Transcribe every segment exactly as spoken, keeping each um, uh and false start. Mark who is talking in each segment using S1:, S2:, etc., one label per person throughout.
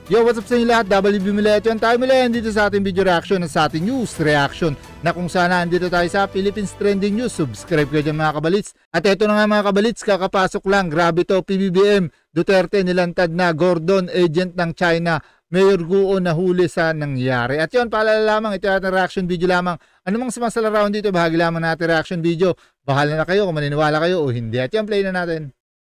S1: Yo, what's up sa inyo lahat? W B Milet yun. Tayo mula yan dito sa ating video reaction at sa ating news reaction na kung saan andito tayo sa Philippines Trending News. Subscribe kayo dyan mga kabalits. At eto na nga mga kabalits, kakapasok lang. Grabe to, P B B M. Duterte nilantad na Gordon, agent ng China. Mayor Guo nahuli sa nangyari. At yun, paalala lamang, ito yung reaction video lamang. Ano mang sumasalarawan dito, bahagi lamang natin reaction video. Bahala na kayo kung maniniwala kayo o hindi. At yun, play na natin.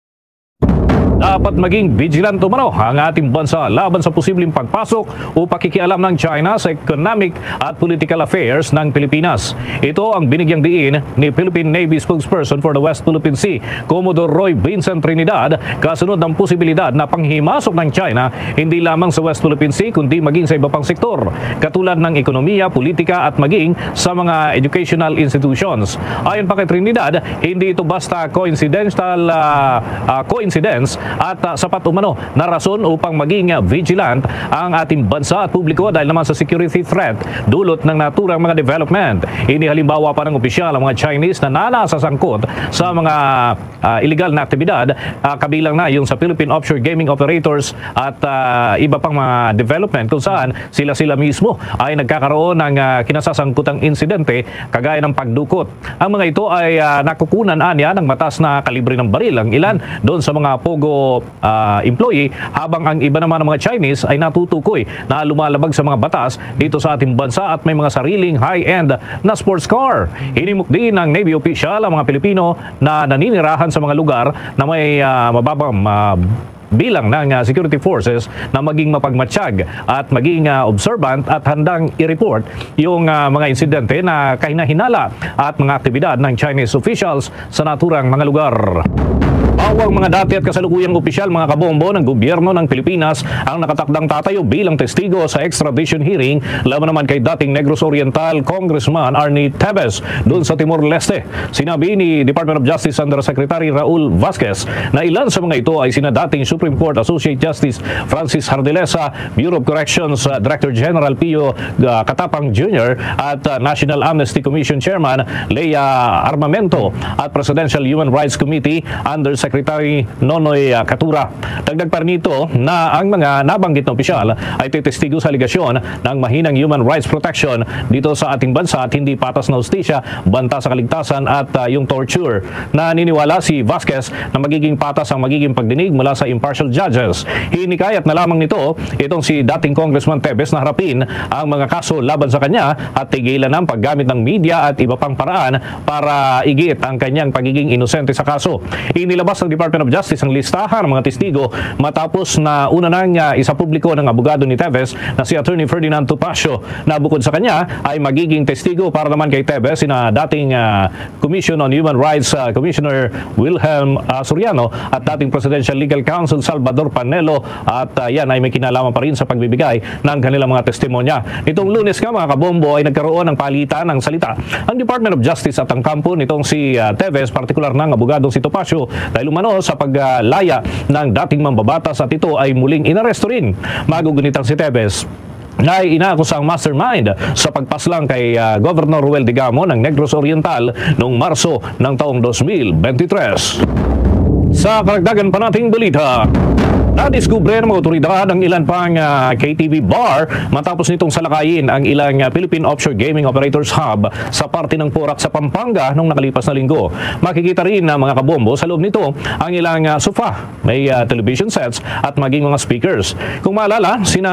S2: Dapat maging vigilant umano ang ating bansa laban sa posibleng pagpasok o pakikialam ng China sa economic at political affairs ng Pilipinas. Ito ang binigyang diin ni Philippine Navy spokesperson for the West Philippine Sea, Commodore Roy Vincent Trinidad, kasunod ng posibilidad na panghimasok ng China hindi lamang sa West Philippine Sea kundi maging sa iba pang sektor, katulad ng ekonomiya, politika at maging sa mga educational institutions. Ayon pa kay Trinidad, hindi ito basta coincidental uh, uh, coincidence at uh, sapat umano na rason upang maging uh, vigilant ang ating bansa at publiko dahil naman sa security threat dulot ng naturang mga development. Inihalimbawa pa ng opisyal ang mga Chinese na nanasasangkot sa mga uh, illegal na aktibidad, uh, kabilang na yung sa Philippine Offshore Gaming Operators at uh, iba pang mga development kung saan sila-sila mismo ay nagkakaroon ng uh, kinasasangkutang insidente kagaya ng pagdukot. Ang mga ito ay uh, nakukunan anya ng matas na kalibre ng baril, ang ilan doon sa mga pogo Uh, employee, habang ang iba naman ng mga Chinese ay natutukoy na lumalabag sa mga batas dito sa ating bansa at may mga sariling high-end na sports car. Hinimok din ng Navy official ang mga Pilipino na naninirahan sa mga lugar na may uh, mababang uh, bilang ng uh, security forces na maging mapagmatsyag at maging uh, observant at handang i-report yung uh, mga insidente na kahinahinala at mga aktibidad ng Chinese officials sa naturang mga lugar. Bawang mga dati at kasalukuyang opisyal mga kabombo ng gobyerno ng Pilipinas ang nakatakdang tatayo bilang testigo sa extradition hearing laban naman kay dating Negros Oriental Congressman Arnie Tevez doon sa Timor-Leste. Sinabi ni Department of Justice Undersecretary Raul Vasquez na ilan sa mga ito ay sina dating Supreme Court Associate Justice Francis Hardilesa, Bureau of Corrections uh, Director General Pio uh, Katapang Junior at uh, National Amnesty Commission Chairman Leia Armamento at Presidential Human Rights Committee Undersecretary Secretary Nonoy Katura. Dagdag pa nito na ang mga nabanggit na opisyal ay titestigo sa aligasyon ng mahinang human rights protection dito sa ating bansa at hindi patas na hustisya, banta sa kaligtasan at uh, yung torture. Naniniwala si Vasquez na magiging patas ang magiging pagdinig mula sa impartial judges. Hinikayat na lamang nito itong si dating Congressman Tevez na harapin ang mga kaso laban sa kanya at tigilan ang paggamit ng media at iba pang paraan para igit ang kanyang pagiging inosente sa kaso. Inilabas ng Department of Justice ang listahan ng mga testigo matapos na una nang uh, isa publiko ng abogado ni Tevez na si Attorney Ferdinand Topacio na bukod sa kanya ay magiging testigo para naman kay Tevez sina dating uh, Commission on Human Rights uh, Commissioner Wilhelm uh, Soriano at dating Presidential Legal Counsel Salvador Panelo at uh, yan ay may kinalaman pa rin sa pagbibigay ng kanilang mga testimonya. Nitong Lunes nga mga kabombo ay nagkaroon ng palitan ng salita ang Department of Justice at ang kampo nitong si uh, Tevez, partikular ng abogadong si Topacio dahil umano sa paglaya ng dating mambabatas at ito ay muling inaresto rin. Magugunitang si Tevez na inakusang mastermind sa pagpaslang kay uh, Governor Ruel Digamo ng Negros Oriental noong Marso ng taong two thousand twenty-three. Sa karagdagan pa nating balita, nadiskubre ng mga otoridad ang ilan pang uh, K T V bar matapos nitong salakayin ang ilang uh, Philippine Offshore Gaming Operators Hub sa parte ng Porac sa Pampanga noong nakalipas na linggo. Makikita rin na uh, mga kabombo sa loob nito ang ilang uh, sofa, may uh, television sets at maging mga speakers. Kung maalala, sina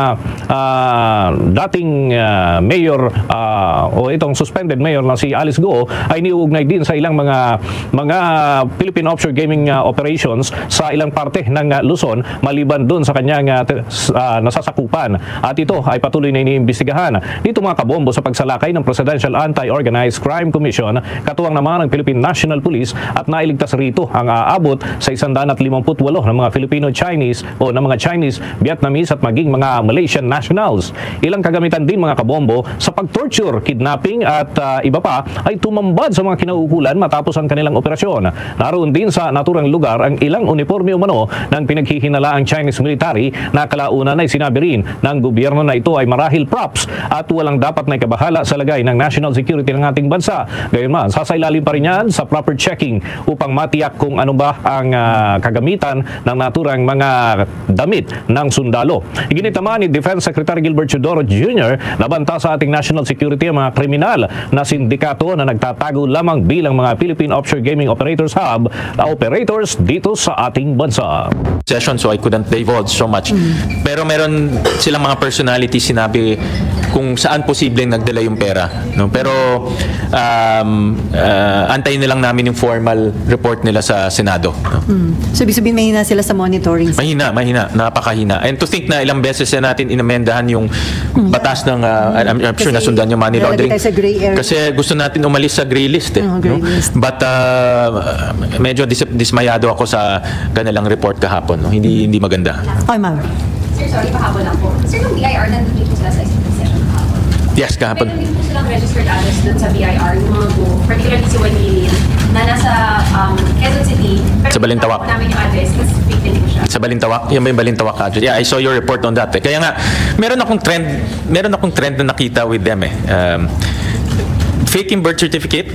S2: uh, dating uh, mayor uh, o itong suspended mayor na si Alice Go ay niuugnay din sa ilang mga mga Philippine Offshore Gaming uh, operations sa ilang parte ng uh, Luzon maliban doon sa kanyang uh, uh, nasasakupan at ito ay patuloy na iniimbestigahan dito mga kabombo sa pagsalakay ng Presidential Anti-Organized Crime Commission katuwang naman ng Philippine National Police at nailigtas rito ang aabot sa one hundred fifty-eight ng mga Filipino-Chinese o ng mga Chinese, Vietnamese at maging mga Malaysian nationals. Ilang kagamitan din mga kabombo sa pag-torture, kidnapping at uh, iba pa ay tumambad sa mga kinauukulan matapos ang kanilang operasyon. Naroon din sa naturang lugar ang ilang uniforme umano ng pinaghihinala ang Chinese military na kalaunan ay sinabi din ng gobyerno na ito ay marahil props at walang dapat na ikabahala sa lagay ng national security ng ating bansa. Gayunman, sasailalim pa rin yan sa proper checking upang matiyak kung ano ba ang uh, kagamitan ng naturang mga damit ng sundalo. Iginit naman ni Defense Secretary Gilbert Teodoro Junior na banta sa ating national security ang mga kriminal na sindikato na nagtatago lamang bilang mga Philippine Offshore Gaming Operators Hub na operators dito sa ating bansa.
S3: Session, so I couldn't divulge so much. Mm. Pero meron silang mga personality sinabi kung saan posibleng nagdala yung pera. No? Pero um, uh, antayin na lang namin yung formal report nila sa Senado. No?
S4: Mm. So, ibig sabihin mahina sila sa monitoring?
S3: Mahina, mahina. Napakahina. And to think na ilang beses na natin inamendahan yung batas ng, uh, I'm, I'm sure nasundan yung money laundering. Kasi gusto natin umalis sa gray list. Eh,
S4: oh, gray
S3: no?
S4: list.
S3: But uh, medyo dis dismayado ako sa kanilang report kahapon. No? Hindi, hindi maganda.
S4: Okay, ma'am.
S5: Sir, sorry, pahabol lang po. Sir, ng B I R, nandito po sila sa executive session kahapon.
S3: Yes, kahapon.
S5: Pero hindi po silang registered address dun sa B I R, yung mga go, particularly si Juan Lilian, na nasa um, Quezon City. Pero
S3: Sa Balintawak.
S5: po namin yung address, kasi victim po siya.
S3: Sa Balintawak, yan ba yung Balintawak address? Yeah, I saw your report on that. Eh. Kaya nga, meron akong trend, meron akong trend na nakita with them eh. Um, faking birth certificate,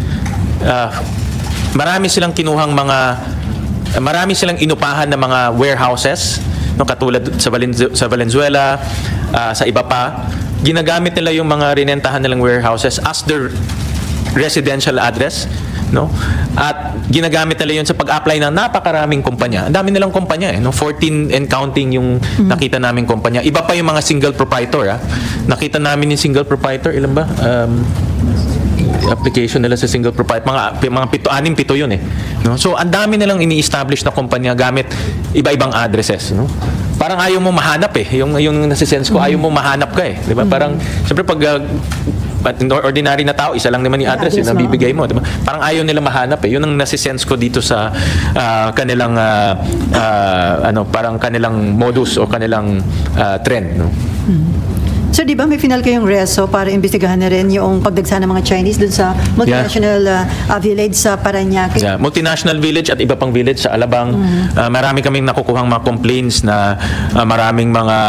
S3: uh, marami silang kinuhang mga, marami silang inupahan ng mga warehouses, no, katulad sa, Valenzu sa Valenzuela, uh, sa iba pa. Ginagamit nila yung mga rinentahan nilang warehouses as their residential address. No? At ginagamit nila yun sa pag-apply ng napakaraming kumpanya. Ang dami nilang kumpanya eh, no? fourteen and counting yung mm-hmm. nakita naming kumpanya. Iba pa yung mga single proprietor, ah. Nakita namin yung single proprietor, ilan ba? Um, application nila sa single proprietor, mga mga pito, anim pito yun eh. No? So ang dami nilang ini-establish na kumpanya gamit iba-ibang addresses, no? Parang ayaw mo mahanap eh. Yung yung nasa-sense ko, ayaw mo mahanap ka eh, 'di ba? Parang syempre pag uh, ordinary na tao, isa lang naman yung address, yung nabibigay mo, diba? Parang ayaw nila mahanap eh. Yun ang nasi-sense ko dito sa uh, kanilang uh, uh, ano, parang kanilang modus o kanilang uh, trend, no?
S4: Mm-hmm. Sir, di ba may final kayong reso para imbestigahan na rin yung pagdagsa ng mga Chinese dun sa multinational yeah. uh, uh, village sa Parañaque?
S3: Yeah. Multinational village at iba pang village sa Alabang. Mm-hmm. uh, marami kaming nakukuhang mga complaints na uh, maraming mga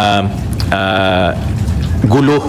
S3: uh, gulo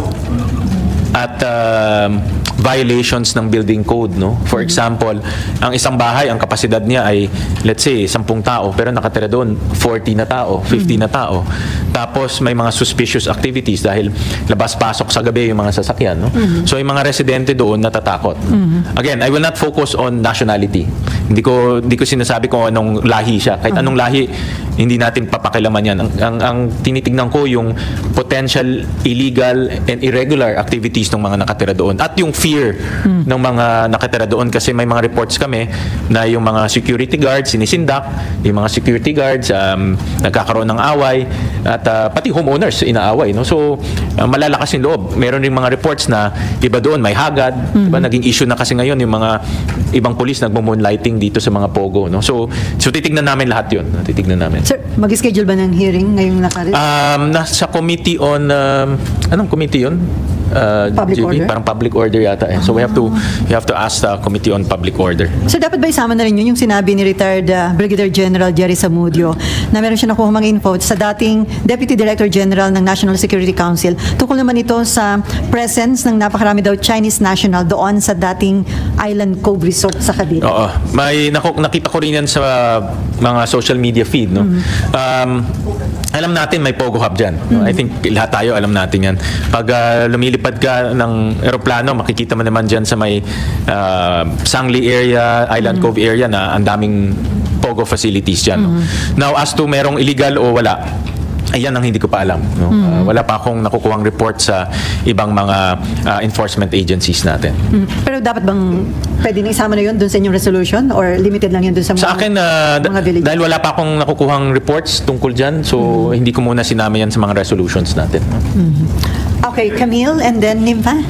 S3: at uh, violations ng building code, no? For example, ang isang bahay, ang kapasidad niya ay let's say sampung tao, pero nakatira doon forty na tao, fifty na tao. Tapos may mga suspicious activities dahil labas-pasok sa gabi yung mga sasakyan, no? Mm-hmm. So yung mga residente doon natatakot. Mm-hmm. Again, I will not focus on nationality. Hindi ko hindi ko sinasabi kung anong lahi siya. Kahit anong lahi, hindi natin papakilaman yan. Ang, ang, ang tinitignan ko yung potential illegal and irregular activities ng mga nakatira doon at yung fear mm. ng mga nakatira doon, kasi may mga reports kami na yung mga security guards sinisindak, yung mga security guards um, nagkakaroon ng away at uh, pati homeowners inaaway, no? So uh, malalakas yung loob. Meron ring mga reports na iba doon may hagad, mm-hmm. diba? Naging issue na kasi ngayon yung mga ibang pulis nagmo-moonlighting dito sa mga pogo, no? So so titignan namin lahat 'yun, titignan namin.
S4: Sir, mag-schedule ba ng hearing ngayong nakaraan?
S3: Um nasa committee on um, anong committee 'yun? Uh,
S4: public
S3: G B,
S4: order?
S3: Parang public order yata eh. So we have to we have to ask the Committee on Public Order.
S4: So dapat ba isama na rin yun yung sinabi ni retired uh, Brigadier General Jerry Zamudio na meron siya nakuha mga info sa dating Deputy Director General ng National Security Council tungkol naman ito sa presence ng napakarami daw Chinese national doon sa dating Island Cove Resort sa Cavite?
S3: Oo. May naku, nakita ko rin yan sa mga social media feed, no? Mm-hmm. Um, alam natin may Pogo Hub dyan. No? Mm-hmm. I think lahat tayo alam natin yan. Pag uh, lumilipad ka ng eroplano, makikita mo naman dyan sa may uh, Sangli area, Island mm-hmm. Cove area na ang daming Pogo facilities dyan. Mm-hmm. No? Now, as to merong illegal o wala, ayan ang hindi ko pa alam. No? Mm-hmm. Uh, wala pa akong nakukuhang report sa ibang mga uh, enforcement agencies natin.
S4: Mm-hmm. Pero dapat bang pwede na isama na yun dun sa inyong resolution or limited lang yun dun sa mga,
S3: sa akin, uh,
S4: mga village?
S3: Dahil wala pa akong nakukuhang reports tungkol dyan, so mm-hmm. hindi ko muna sinama yan sa mga resolutions natin.
S4: Mm-hmm. Okay, Camille and then Nympha.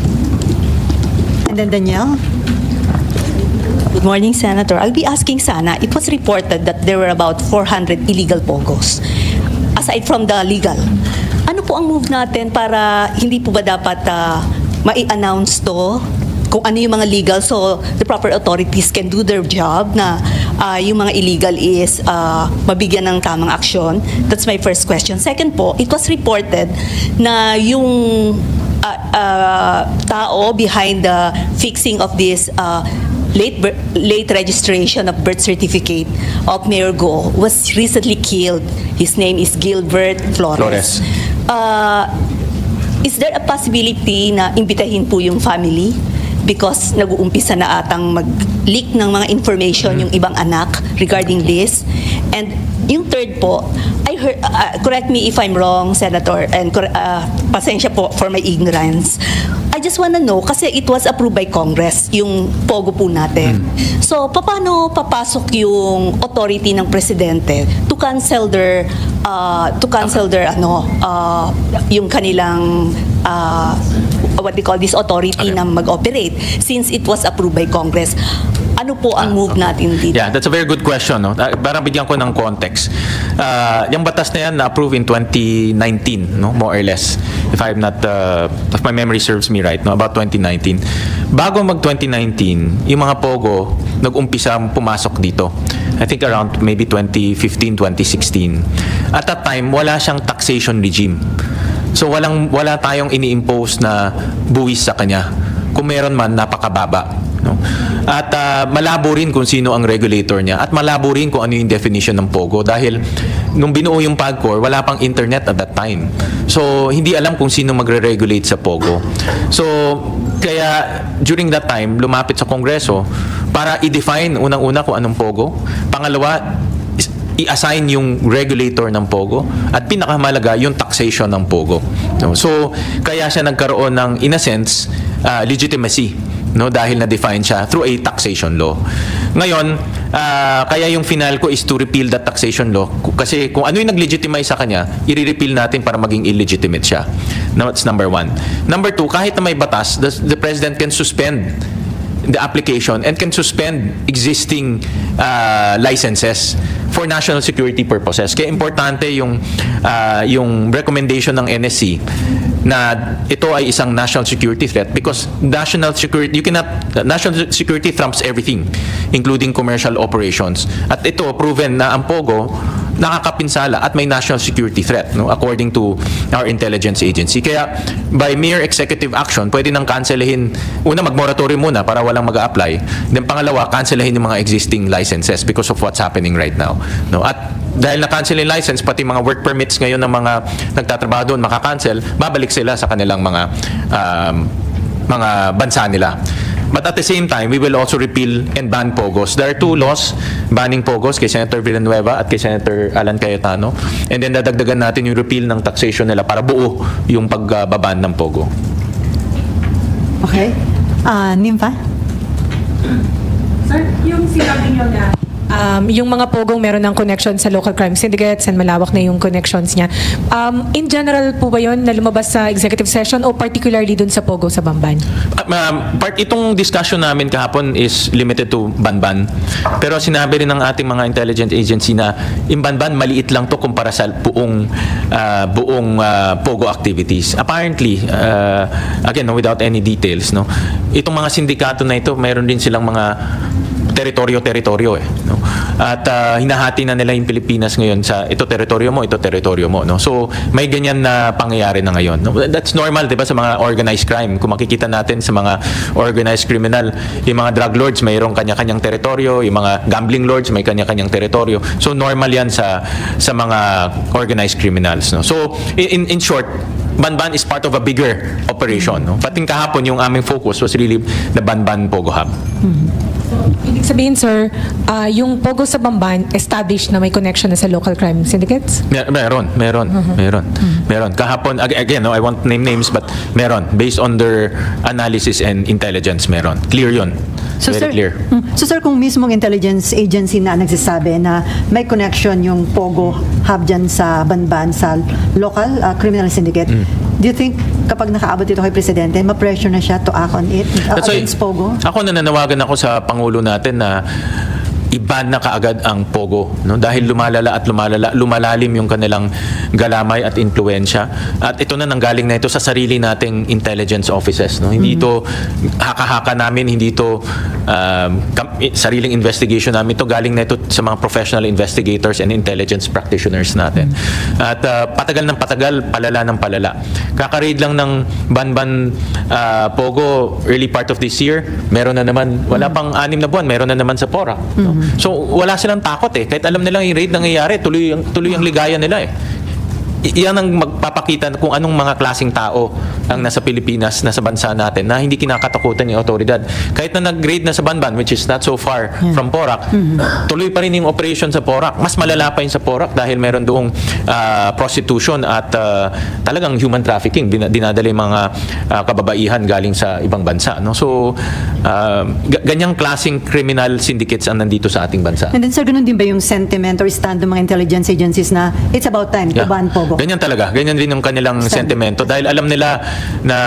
S4: And then Danielle.
S6: Good morning, Senator. I'll be asking sana, it was reported that there were about four hundred illegal pogos. Aside from the legal, ano po ang move natin para hindi po ba dapat uh, mai-announce to kung ano yung mga legal, so the proper authorities can do their job na uh, yung mga illegal is uh, mabigyan ng tamang aksyon. That's my first question. Second po, it was reported na yung uh, uh, tao behind the fixing of this uh, late bir- late registration of birth certificate of Mayor Go was recently killed. His name is Gilbert Flores.
S3: Flores.
S6: Uh, is there a possibility na imbitahin po yung family? Because nag-uumpisa na atang mag-leak ng mga information yung ibang anak regarding this. And yung third po, I heard, uh, correct me if I'm wrong, Senator, and uh, pasensya po for my ignorance. I just wanna know, kasi it was approved by Congress, yung POGO po natin. So, paano papasok yung authority ng Presidente to cancel their, uh, to cancel their, ano, uh, yung kanilang, uh, what they call this authority
S3: Okay.
S6: na mag-operate since it was approved by Congress. Ano po ang move natin dito?
S3: Yeah, that's a very good question. No? Uh, parang bigyan ko ng context. Uh, yung batas na yan na-approve in twenty nineteen, no? More or less. If I'm not, uh, if my memory serves me right, no? About twenty nineteen. Bago mag twenty nineteen, yung mga POGO nag-umpisa pumasok dito. I think around maybe twenty fifteen, twenty sixteen. At that time, wala siyang taxation regime. So walang wala tayong ini-impose na buwis sa kanya. Kung meron man, napakababa. No? At uh, malabo rin kung sino ang regulator niya at malabo rin kung ano yung definition ng POGO dahil nung binuo yung PAGCOR, wala pang internet at that time. So, hindi alam kung sino magre-regulate sa POGO. So, kaya during that time, lumapit sa Kongreso para i-define unang-una kung anong POGO. Pangalawa, i-assign yung regulator ng POGO at pinakamalaga yung taxation ng POGO. No? So, kaya siya nagkaroon ng, in a sense, uh, legitimacy, no, dahil na-define siya through a taxation law. Ngayon, uh, kaya yung final ko is to repeal that taxation law kasi kung ano yung nag-legitimize sa kanya, i-repeal natin para maging illegitimate siya. Now, that's number one. Number two, kahit na may batas, the, the President can suspend the application and can suspend existing uh, licenses for national security purposes. Kaya importante yung uh, yung recommendation ng N S C na ito ay isang national security threat because national security you cannot national security trumps everything including commercial operations. At ito proven na ang POGO nakakapinsala at may national security threat, no, according to our intelligence agency. Kaya by mere executive action, pwede nang cancelahin, una mag-moratorium muna para walang mag-a-apply. Then pangalawa, cancelahin yung mga existing licenses because of what's happening right now. No, at dahil na-cancel yung license, pati mga work permits ngayon ng mga nagtatrabaho doon makakancel, babalik sila sa kanilang mga um, mga bansa nila. But at the same time, we will also repeal and ban POGOs. There are two laws banning POGOs kay Senator Villanueva at kay Senator Alan Cayetano. And then dadagdagan natin yung repeal ng taxation nila para buo yung pagbaban ng POGO.
S4: Okay. Uh, Nympha?
S7: Sir, yung sinabi nyo na Um, yung mga pogong meron ng connection sa local crime syndicates and malawak na yung connections niya. Um, in general po ba yun na lumabas sa executive session o particularly dun sa pogo sa Bamban?
S3: Um, part itong discussion namin kahapon is limited to Banban. Pero sinabi rin ng ating mga intelligence agency na in Banban maliit lang to kumpara sa buong uh, buong uh, pogo activities. Apparently, uh, again, no, without any details, no, itong mga sindikato na ito, mayroon din silang mga teritoryo-teritoryo eh, no? At uh, hinahati na nila yung Pilipinas ngayon sa ito teritoryo mo, ito teritoryo mo, no? So may ganyan na pangyayari na ngayon, no? That's normal, 'di ba, sa mga organized crime. Kung makikita natin sa mga organized criminal, yung mga drug lords mayroong kanya-kanyang teritoryo, yung mga gambling lords may kanya-kanyang teritoryo. So normal 'yan sa sa mga organized criminals, no? So in in short, Banban is part of a bigger operation, no? Pating kahapon yung aming focus was really the Banban Pogo Hub.
S7: Mm-hmm. Ibig sabihin, sir, uh, yung pogo sa Bamban established na may connection na sa local crime syndicates?
S3: Mer- meron, meron, uh-huh. meron, uh-huh. meron. Kahapon, again, no, I won't name names, but meron. Based on their analysis and intelligence, meron. Clear yun.
S4: So,
S3: Very
S4: sir,
S3: clear.
S4: So, sir, kung mismong intelligence agency na nagsasabi na may connection yung pogo hub dyan sa Banban, sa local uh, criminal syndicate, mm. do you think kapag nakaabot ito kay Presidente, ma-pressure na siya to act on it uh, against
S3: why,
S4: pogo?
S3: Ako nananawagan ako sa Pangulo natin na i-ban na kaagad ang Pogo, no? Dahil lumalala at lumalala, lumalalim yung kanilang galamay at impluensya. At ito na nanggaling na ito sa sarili nating intelligence offices, no? Hindi ito haka-haka namin, hindi ito um, sariling investigation namin. Ito galing na ito sa mga professional investigators and intelligence practitioners natin. At uh, patagal ng patagal, palala ng palala. Kaka-raid lang ng Banban uh, Pogo early part of this year, meron na naman, wala pang anim na buwan, meron na naman sa Porac. No? So wala silang takot eh. Kahit alam nilang yung raid nangyayari, tuloy, tuloy ang ligaya nila eh. Iyan ang magpapakita kung anong mga klaseng tao ang nasa Pilipinas, nasa bansa natin, na hindi kinakatakutan yung otoridad. Kahit na nag-raid na sa Banban, which is not so far yeah. from Porac, mm-hmm. tuloy pa rin yung operation sa Porac. Mas malala pa yun sa Porac dahil meron doong uh, prostitution at uh, talagang human trafficking. Dinadala yung mga uh, kababaihan galing sa ibang bansa. No? So, uh, ganyang klaseng criminal syndicates ang nandito sa ating bansa.
S4: And then, sir, ganun din ba yung sentiment or stand ng mga intelligence agencies na it's about time to
S3: yeah.
S4: ban Pogo?
S3: Ganyan talaga. Ganyan din yung kanilang sentimento dahil alam nila na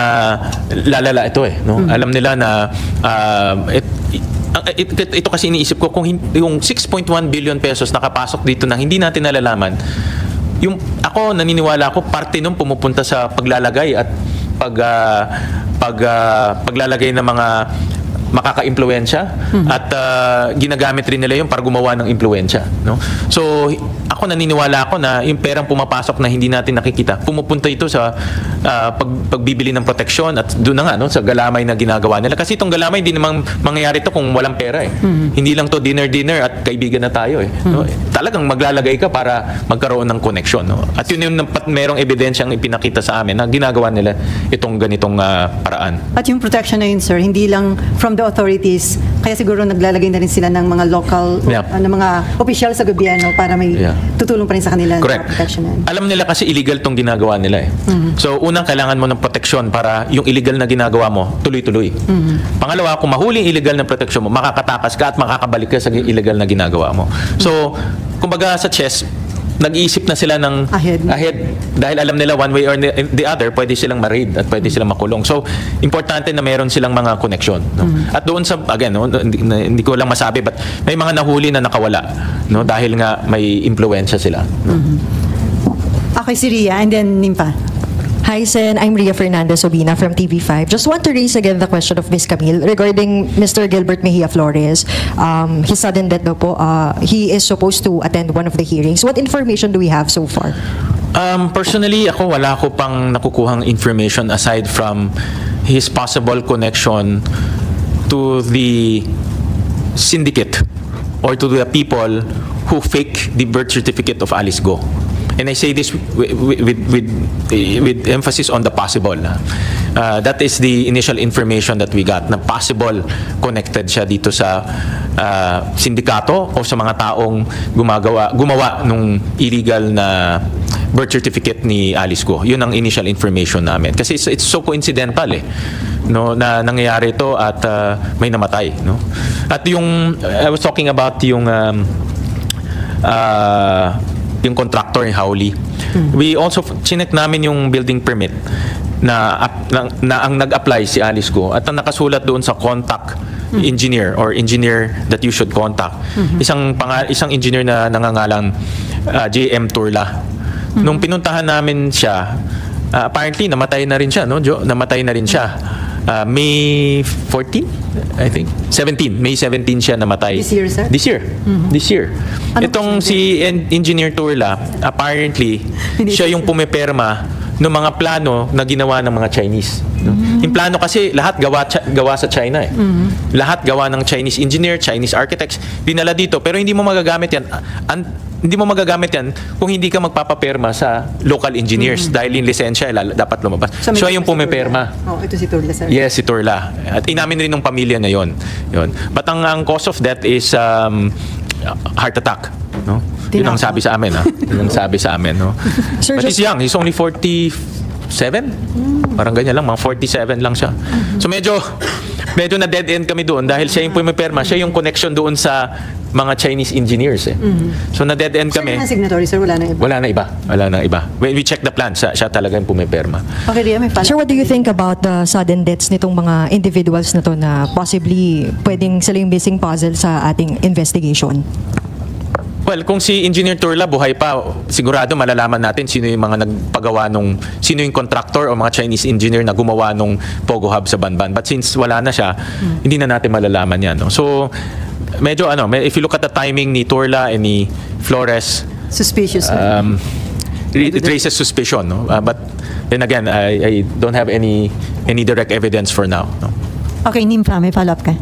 S3: lalala ito eh. No? Mm-hmm. Alam nila na uh, it, it, it, ito kasi iniisip ko kung yung six point one billion pesos nakapasok dito na hindi natin nalalaman, yung ako naniniwala ako parte nung pumupunta sa paglalagay at pag uh, pag uh, paglalagay ng mga makaka-impluwensya mm-hmm. at uh, ginagamit rin nila yun para gumawa ng impluwensya, no? So ako naniniwala ako na yung perang pumapasok na hindi natin nakikita, pumupunta ito sa uh, pag, pagbibili ng proteksyon at doon na nga, no, sa galamay na ginagawa nila. Kasi itong galamay hindi namang mangyayari ito kung walang pera eh. Mm-hmm. Hindi lang to dinner-dinner at kaibigan na tayo eh. Mm-hmm. No? Talagang maglalagay ka para magkaroon ng koneksyon, no? At yun yung merong ebidensyang ipinakita sa amin na ginagawa nila itong ganitong uh, paraan.
S4: At yung protection na yun, sir, hindi lang from the authorities, kaya siguro naglalagay na rin sila ng mga local,
S3: yeah.
S4: uh, ng mga opisyal sa gobyerno para may yeah. tutulong pa rin sa kanila.
S3: Correct.
S4: Protection na.
S3: Alam nila kasi illegal tong ginagawa nila eh. Mm-hmm. So, unang kailangan mo ng proteksyon para yung illegal na ginagawa mo, tuloy-tuloy. Mm-hmm. Pangalawa, kung mahuli yung illegal na proteksyon mo, makakatakas ka at makakabalik ka sa illegal na ginagawa mo. So, kumbaga sa chess, nag-iisip na sila ng
S4: ahead.
S3: ahead dahil alam nila one way or the other pwede silang ma-raid at pwede silang makulong. So importante na meron silang mga connection, no? Mm-hmm. At doon sa again, no, hindi, hindi ko lang masabi but may mga nahuli na nakawala, no, dahil nga may impluwensya sila, no?
S4: Mm-hmm. Okay, si Ria and then Nimpa.
S8: Hi, Sen. I'm Ria Fernandez Obina from T V five. Just want to raise again the question of Miz Camille regarding Mister Gilbert Mejia Flores. Um, his sudden death daw po, uh, he is supposed to attend one of the hearings. What information do we have so far?
S3: Um, personally, ako wala ko pang nakukuhang information aside from his possible connection to the syndicate or to the people who fake the birth certificate of Alice Go. And I say this with, with, with, with emphasis on the possible. Uh, that is the initial information that we got, na possible connected siya dito sa uh, sindikato o sa mga taong gumagawa, gumawa nung illegal na birth certificate ni Alice Go. Yun ang initial information namin. Kasi it's, it's so coincidental eh, no, na nangyayari ito at uh, may namatay. No? At yung, I was talking about yung um, uh, yung contractor in Howley. Mm-hmm. We also chinek namin yung building permit na, na, na ang nag-apply si Alice Go at ang nakasulat doon sa contact mm-hmm. engineer or engineer that you should contact. Mm-hmm. Isang pangal, isang engineer na nangangalang uh, J M Turla. Mm-hmm. Nung pinuntahan namin siya, uh, apparently namatay na rin siya, no, Jo? Namatay na rin siya. Uh, May fourteenth, I think. seventeenth. May seventeenth siya namatay.
S4: This year, sir?
S3: This year. Mm-hmm. This year. Ano itong si en- Engineer Turla, apparently, siya yung pumiperma ng mga plano na ginawa ng mga Chinese. No? Mm-hmm. Yung plano kasi lahat gawa, gawa sa China eh. Mm-hmm. Lahat gawa ng Chinese engineer, Chinese architects, dinala dito. Pero hindi mo magagamit yan. An- hindi mo magagamit yan kung hindi ka magpapaperma sa local engineers mm-hmm. dahil yung lisensya dapat lumabas. So, so yung pumiperma.
S4: Oh, ito si Turla, sir.
S3: Yes, si Turla. At inamin rin ng pamilya na yon. Yon. But ang, ang cause of death is um, heart attack. No? Yun ang sabi sa amin. Ha? Yun ang sabi sa amin. No? Sir, but he's young. He's only forty-seven? Mm. Parang ganyan lang. Mga forty-seven lang siya. Mm-hmm. So medyo medyo na dead end kami doon dahil siya yung pumiperma, siya yung connection doon sa mga Chinese engineers eh. So na dead end kami.
S4: Sir, na signatory, sir, wala na iba.
S3: Wala na iba. Wala na iba. When we check the plan, siya, siya talaga yung pumiperma.
S4: Okay, Ria, may follow-up.
S8: Sir, what do you think about the sudden deaths nitong mga individuals na to na possibly pwedeng sila yung missing puzzle sa ating investigation?
S3: Well, kung si Engineer Turla buhay pa, sigurado malalaman natin sino yung mga nagpagawa nung, sino yung contractor o mga Chinese engineer na gumawa nung Pogo Hub sa Banban. But since wala na siya, hmm. hindi na natin malalaman yan. No? So, medyo ano, if you look at the timing ni Turla and ni Flores,
S4: suspicious.
S3: Um, it, it raises suspicion. No? Uh, but then again, I, I don't have any any direct evidence for now. No?
S4: Okay, Nympha, may follow-up ka.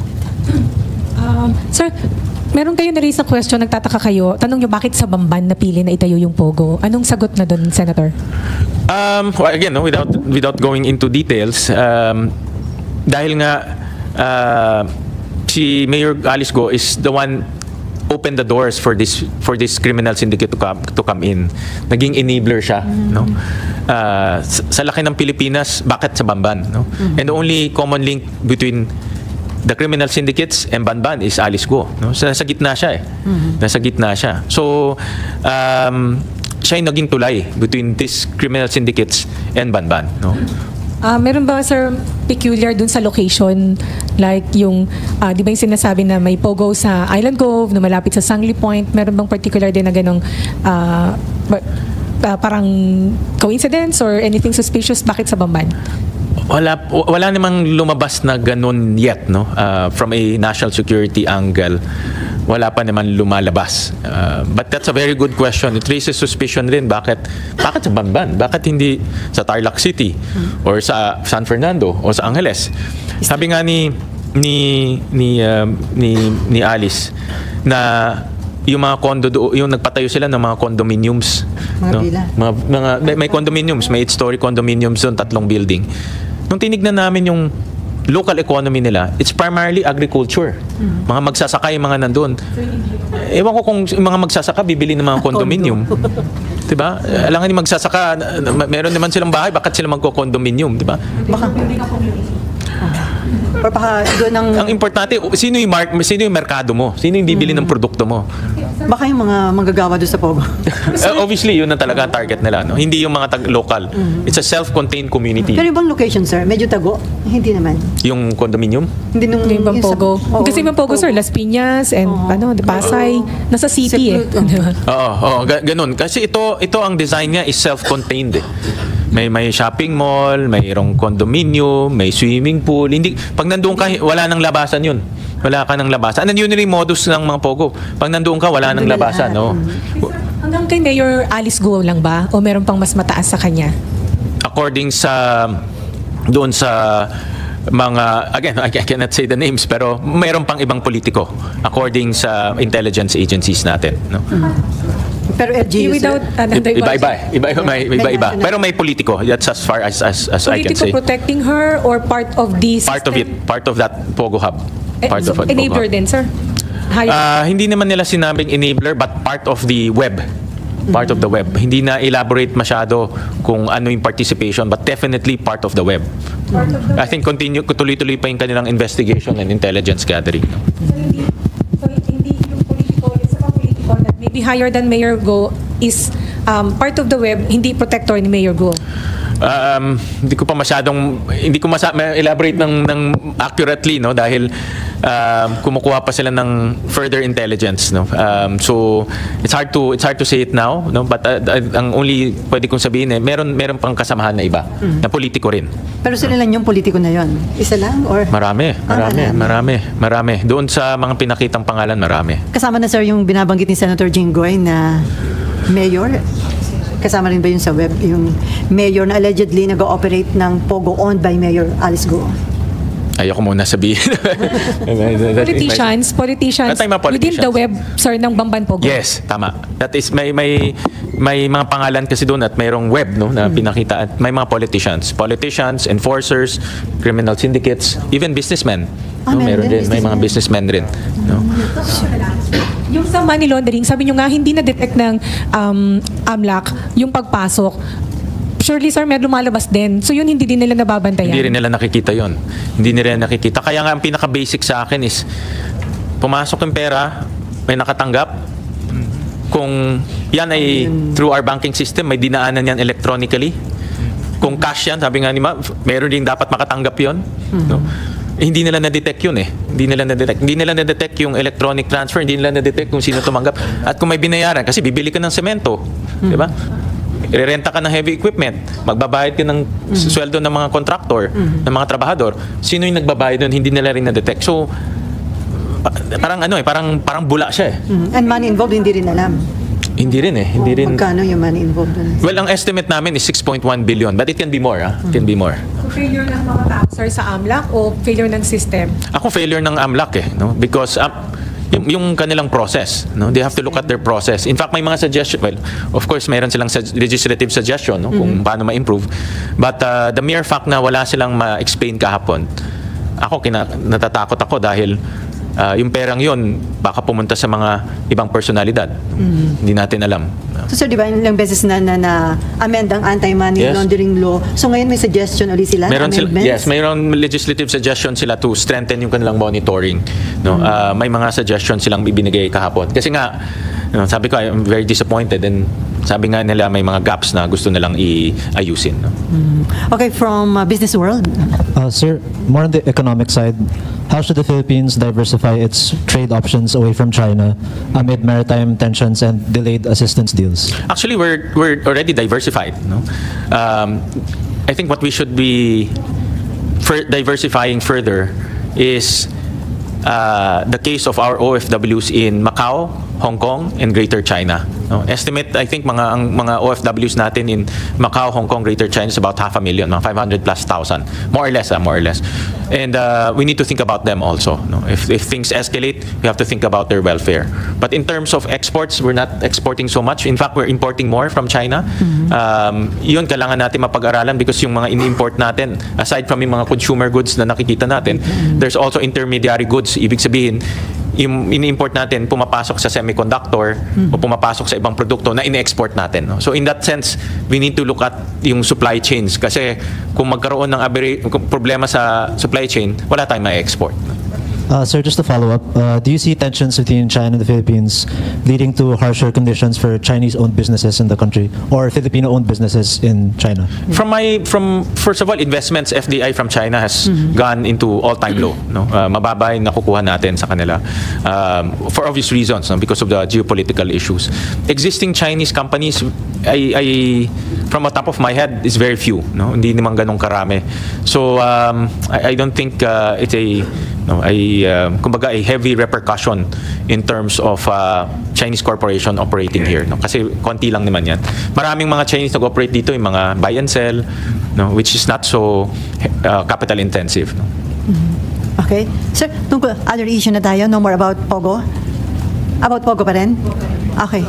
S7: Um, sir, meron kayo na-raise na question, nagtataka kayo, tanong nyo bakit sa Bamban napili na itayo yung Pogo? Anong sagot na doon, Senator?
S3: Um, well, again, no, without without going into details, um, dahil nga uh, si Mayor Alice Go is the one opened the doors for this for this criminal syndicate to come to come in. Naging enabler siya, mm-hmm. no? Uh, sa, sa laki ng Pilipinas, bakit sa Bamban, no? Mm-hmm. And the only common link between the criminal syndicates and Banban is Alice Go, no? So, nasa gitna siya eh. Mm-hmm. Nasa gitna siya. So, um, siya yung naging tulay between these criminal syndicates and Banban, no?
S7: Uh, meron ba, sir, peculiar dun sa location? Like yung, uh, di ba yung sinasabi na may Pogo sa Island Cove, na malapit sa Sangley Point? Meron bang particular din na ganong uh, uh, parang coincidence or anything suspicious? Bakit sa Bamban?
S3: Wala, wala namang lumabas na ganun yet, no? Uh, from a national security angle, wala pa naman lumalabas. Uh, but that's a very good question. It raises suspicion rin. Bakit, bakit sa Bamban? Bakit hindi sa Tarlac City or sa San Fernando o sa Angeles? Sabi nga ni ni ni uh, ni, ni Alice na yung mga condo do, yung nagpatayo sila ng mga condominiums,
S4: mga
S3: no?
S4: Mga,
S3: mga may, may condominiums, may eight-story condominiums doon, tatlong building. Nung tinignan namin yung local economy nila, it's primarily agriculture. Mm-hmm. Mga magsasaka yung mga nandun. Ewan ko kung yung mga magsasaka bibili ng mga condominium. Diba? Alangan yung magsasaka, meron naman silang bahay, bakit sila magko-condominium, diba?
S4: Baka, or baka doon ang...
S3: Ang importante, sino yung, mark, sino yung merkado mo? Sino yung bibili mm-hmm. ng produkto mo?
S4: Baka yung mga manggagawa doon sa Pogo.
S3: uh, obviously, yun na talaga ang target nila. No? Hindi yung mga tag-local. Mm-hmm. It's a self-contained community.
S4: Pero yung bang location, sir? Medyo tago? Hindi naman.
S3: Yung condominium?
S4: Hindi nung...
S7: Yung bang Pogo?
S4: Sa,
S7: kasi yung Pogo, sir, Las Piñas and oh. ano, Pasay. Nasa city eh.
S3: Oo, oh, ga- ganun. Kasi ito, ito ang design niya is self-contained eh. May may shopping mall, mayroong condominium, may swimming pool. Hindi pag nandoon ka wala nang labasan 'yun. Wala ka nang labasan. Ano yun yung modus ng mga Pogo? Pag nandoon ka wala nang labasan, no.
S7: Hanggang kay Mayor Alice Go lang ba o meron pang mas mataas sa kanya?
S3: According sa doon sa mga, again, I cannot say the names, pero mayroon pang ibang politiko according sa intelligence agencies natin, no.
S4: Pero L G U,
S7: without another
S3: iba-iba, iba-iba, may iba-iba. Pero may politiko. That's as far as as, as I can say.
S7: Politiko protecting her or part of this?
S3: Part of it, part of that Pogo Hub. Part
S7: eh,
S3: of it.
S7: Enabler din, sir?
S3: Uh, hindi naman nila sinabing enabler, but part of the web. Part of the web. Hindi na elaborate masyado kung ano yung participation, but definitely part of the web. Part of the I think continue, tuloy-tuloy pa yung kanilang investigation and intelligence gathering.
S7: So hindi, so hindi yung politiko, isa pa politiko that maybe higher than Mayor Go is um, part of the web, hindi protector ni Mayor Go.
S3: Um, hindi ko pa masyadong hindi ko masa elaborate ng ng accurately, no, dahil um, kumukuha pa sila ng further intelligence, no. Um, so it's hard to it's hard to say it now, no, but uh, ang only pwede kong sabihin eh meron meron pang kasamahan na iba mm. na politiko rin.
S4: Pero sila lang yung politiko na yon. Isa lang or
S3: marami, marami, ah, marami, marami. Doon sa mga pinakitang pangalan, marami.
S4: Kasama na, sir, yung binabanggit ni Senator Jinggoy na mayor. Kasama rin ba yun sa web, yung mayor na allegedly nag-ooperate ng Pogo owned by Mayor Alice Go?
S3: Ayoko muna sabihin.
S7: Politicians, politicians, politicians within the web, sir, ng Bamban Pogo.
S3: Yes, tama. That is, may may may mga pangalan kasi doon at mayroong web, no, na pinakita at may mga politicians. Politicians, enforcers, criminal syndicates, even businessmen.
S4: Ah,
S3: no, meron din, may mga businessmen rin. No?
S7: Yung sa money laundering, sabi nyo nga, hindi na-detect ng um, AMLAC yung pagpasok. surely sir, may lumalabas din. So yun hindi din nila nababantayan.
S3: Hindi rin nila nakikita yon. Hindi nila nakikita. Kaya nga ang pinaka-basic sa akin is pumasok yung pera, may nakatanggap. Kung yan ay through our banking system, may dinaanan yan electronically. Kung cash yan, sabi nga ni Ma, meron din dapat makatanggap yon. No? Eh, hindi nila na-detect yun eh. Hindi nila na-detect. Hindi nila na-detect yung electronic transfer, hindi nila na-detect kung sino tumanggap. At kung may binayaran, kasi bibili ka ng semento, mm-hmm. di ba? Irerenta ka ng heavy equipment, magbabayad ka ng mm-hmm. sweldo ng mga contractor, mm-hmm. ng mga trabahador. Sino yung nagbabayad doon, hindi nila rin na-detect. So, parang ano eh, parang, parang bula siya eh.
S4: Mm-hmm. And money involved, hindi rin alam.
S3: Hindi rin eh. Hindi rin.
S4: Magkano yung money involved dun?
S3: Well, ang estimate namin is six point one billion, but it can be more. Ah. It can be more.
S7: So failure ng mga tao, sir, sa AMLAC o failure ng system?
S3: Ako failure ng AMLAC eh, no? Because um, yung, yung kanilang process, no? They have to look at their process. In fact, may mga suggestion, well, of course, mayroon silang su- legislative suggestion, no? Kung mm-hmm. paano ma-improve. But uh, the mere fact na wala silang ma-explain kahapon, ako kina- natatakot ako dahil Uh, yung perang yun, baka pumunta sa mga ibang personalidad. Mm-hmm. Hindi natin alam.
S4: So sir, di ba ilang beses na na, na amend ang anti-money
S3: yes.
S4: laundering law. So ngayon may suggestion ulit sila?
S3: Meron sila, yes, mayroon legislative suggestion sila to strengthen yung kanilang monitoring. No? Mm-hmm. Uh, may mga suggestions silang ibinigay kahapon. Kasi nga, you know, sabi ko, I'm very disappointed and sabi nga nila may mga gaps na gusto nilang i-ayusin. No?
S4: Mm-hmm. Okay, from uh, business world.
S9: Uh, sir, more on the economic side, how should the Philippines diversify its trade options away from China amid maritime tensions and delayed assistance deals?
S3: Actually, we're we're already diversified. No, um, I think what we should be for diversifying further is uh, the case of our O F Ws in Macau, Hong Kong, and Greater China. No? Estimate, I think, mga ang mga O F Ws natin in Macau, Hong Kong, Greater China is about half a million, mga five hundred plus thousand, more or less, uh, more or less. And uh, we need to think about them also. No? If, if things escalate, we have to think about their welfare. But in terms of exports, we're not exporting so much. In fact, we're importing more from China. Mm-hmm. Um, yun, kailangan natin mapag-aralan because yung mga in-import natin, aside from yung mga consumer goods na nakikita natin, mm-hmm. there's also intermediary goods. Ibig sabihin, yung ini-import natin pumapasok sa semiconductor mm-hmm. o pumapasok sa ibang produkto na in-export natin. No? So in that sense, we need to look at yung supply chains kasi kung magkaroon ng aberi- problema sa supply chain, wala tayong ma-export.
S9: Uh, sir, just to follow up, uh, do you see tensions between China and the Philippines leading to harsher conditions for Chinese-owned businesses in the country or Filipino-owned businesses in China?
S3: From my, from first of all, investments, F D I from China has mm-hmm. gone into all-time low. No, uh, mababa yung nakukuha natin sa kanila um, for obvious reasons, no? Because of the geopolitical issues. Existing Chinese companies, I, I from the top of my head, is very few. No, hindi naman ganun karami. So um, I, I don't think uh, it's a no, I uh, kumbaga a heavy repercussion in terms of uh, Chinese corporation operating here, no? Kasi konti lang naman yan. Maraming mga Chinese nag-operate dito, yung mga buy and sell, no? Which is not so uh, capital intensive. No?
S4: Mm-hmm. Okay. Sir, tungkol other issue na tayo, no more about Pogo? About Pogo pa rin? Okay.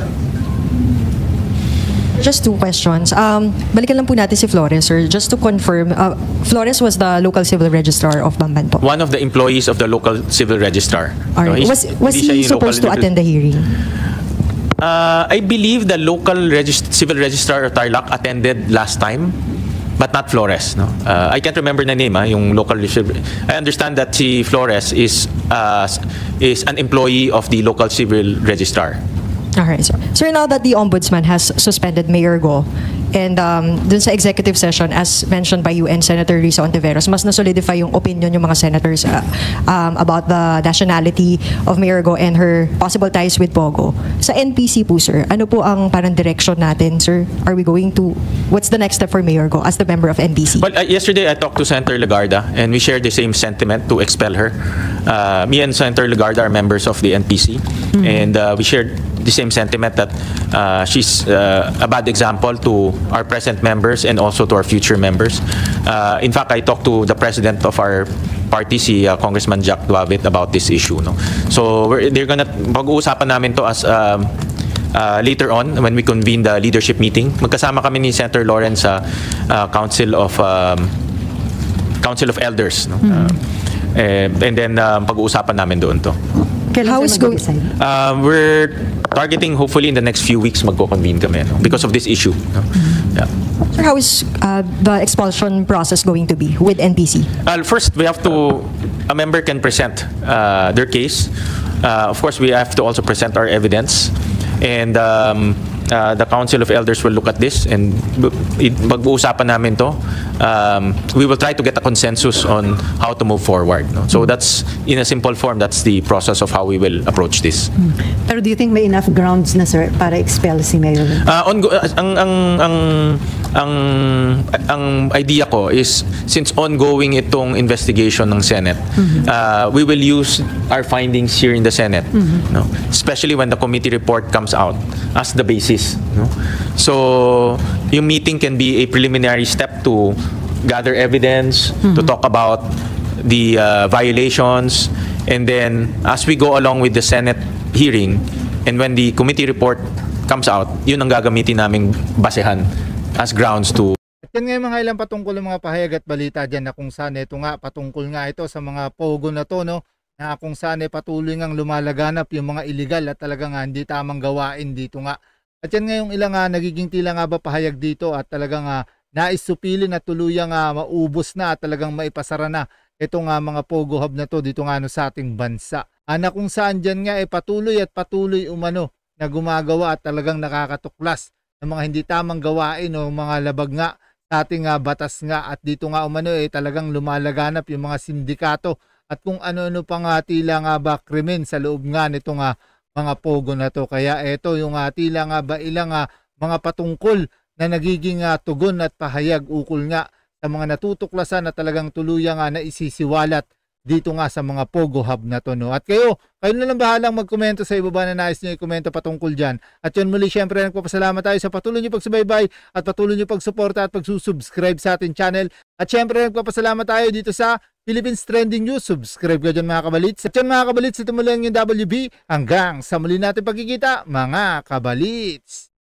S8: Just two questions. Um, balikan lang po natin si Flores, sir. Just to confirm, uh, Flores was the local civil registrar of Bamban po.
S3: One of the employees of the local civil registrar.
S8: All right.
S3: No,
S8: was was he supposed to attend the hearing?
S3: Uh, I believe the local regist- civil registrar of Tarlac attended last time, but not Flores. No, uh, I can't remember the name. Ah, yung local. I understand that si Flores is uh, is an employee of the local civil registrar.
S8: All right, sir. Sir, now that the Ombudsman has suspended Mayor Go, and um, dun sa executive session, as mentioned by you and Senator Risa Ontiveros, mas na-solidify yung opinion yung mga senators uh, um, about the nationality of Mayor Go and her possible ties with Pogo. Sa N P C po, sir, ano po ang parang direction natin, sir? Are we going to, what's the next step for Mayor Go as the member of N P C?
S3: Well, uh, yesterday I talked to Senator Legarda and we shared the same sentiment to expel her. Uh, me and Senator Legarda are members of the N P C, mm-hmm. and uh, we shared the same sentiment that uh, she's uh, a bad example to our present members and also to our future members. Uh, in fact, I talked to the president of our party, si uh, Congressman Jack Duavit, about this issue. No? So we're, they're gonna, pag-uusapan namin to as um, uh, later on when we convene the leadership meeting. Magkasama kami ni Senator Lawrence sa uh, Council of um, Council of Elders. No? Mm-hmm. Uh, and, and then um, pag-uusapan namin doon to.
S4: Okay. Kailan
S8: How
S4: kayo
S8: is going?
S4: mag-decide?
S3: Uh, we're targeting hopefully in the next few weeks magko-convene kami no? because of this issue. No? Yeah.
S8: Sir, how is uh, the expulsion process going to be with N P C?
S3: Uh, first, we have to, a member can present uh, their case. Uh, of course, we have to also present our evidence. And um, uh, the Council of Elders will look at this and mag-uusapan namin to. Um, we will try to get a consensus on how to move forward. No? So that's, in a simple form, that's the process of how we will approach this.
S4: Pero do you think may enough grounds na, sir, para expel si Mayor?
S3: Uh, on, ang, ang, ang, ang, ang idea ko is, since ongoing itong investigation ng Senate, mm-hmm. uh, we will use our findings here in the Senate, mm-hmm. no? Especially when the committee report comes out as the basis. No? So, yung meeting can be a preliminary step to gather evidence, mm-hmm. to talk about the uh, violations, and then as we go along with the Senate hearing, and when the committee report comes out, yun ang gagamitin naming basehan as grounds to.
S1: At yan nga yung mga ilang patungkol ng mga pahayag at balita dyan na kung saan ito nga patungkol nga ito sa mga pogo na to, no? Na kung saan eh, patuloy ngang lumalaganap yung mga illegal at talagang nga hindi tamang gawain dito nga. At yan nga yung ilang nga nagiging tila nga ba pahayag dito at talagang nga nais supilin at tuluyang nga maubos na at talagang maipasara na ito nga mga pogo hub na to dito nga no, sa ating bansa. Ana kung saan dyan nga eh, patuloy at patuloy umano na gumagawa at talagang nakakatuklas ng mga hindi tamang gawain o mga labag nga sa ating uh, batas nga at dito nga umano eh talagang lumalaganap yung mga sindikato at kung ano-ano pa nga tila nga ba krimen sa loob nga nito nga mga pogo na to. Kaya eto yung uh, tila nga ba ilang uh, mga patungkol na nagiging uh, tugon at pahayag ukol nga sa mga natutuklasan na talagang tuluyang nga na isisiwalat dito nga sa mga pogo hub na to. No? At kayo, kayo na lang bahalang magkomento sa ibaba na nais nyo i-komento patungkol dyan. At yun muli, syempre nagpapasalamat tayo sa patuloy nyo pagsubaybay at patuloy nyo pagsuporta at pagsusubscribe sa ating channel. At syempre nagpapasalamat tayo dito sa Philippines Trending News. Subscribe ka dyan mga kabalits. At yan mga kabalits, ito muli ang yung W B. Hanggang sa muli natin pagkikita mga kabalits.